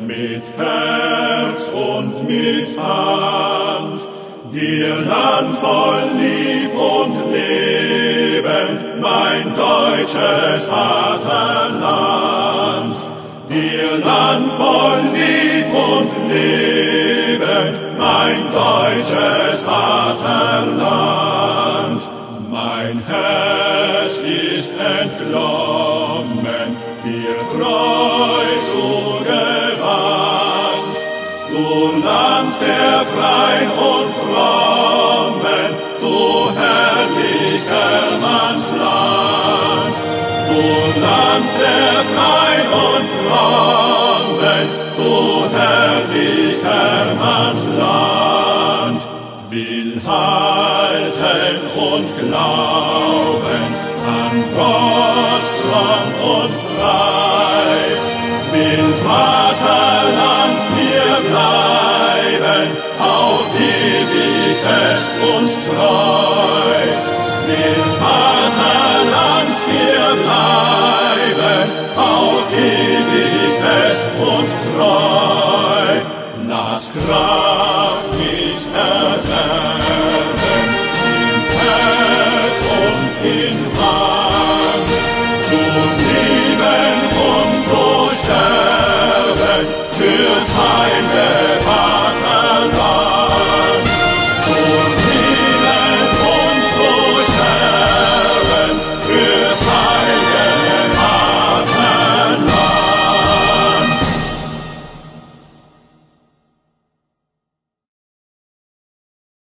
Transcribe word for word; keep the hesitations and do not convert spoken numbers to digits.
mit Herz und mit Hand, dir Land voll Lieb und Leben, mein deutsches Vaterland. Dir Land voll Lieb und Leben, mein deutsches Vaterland. Mein Herz ist entglommen, dir treu zugewandt. Du Land der Freien und Frommen, du herrlicher Mannsland. Du Land der Freien und Frommen, du herrlicher Mannsland. Will halten und glauben an Gott fromm und frei, will Vaterland dir bleiben, auf ewig fest und treu, will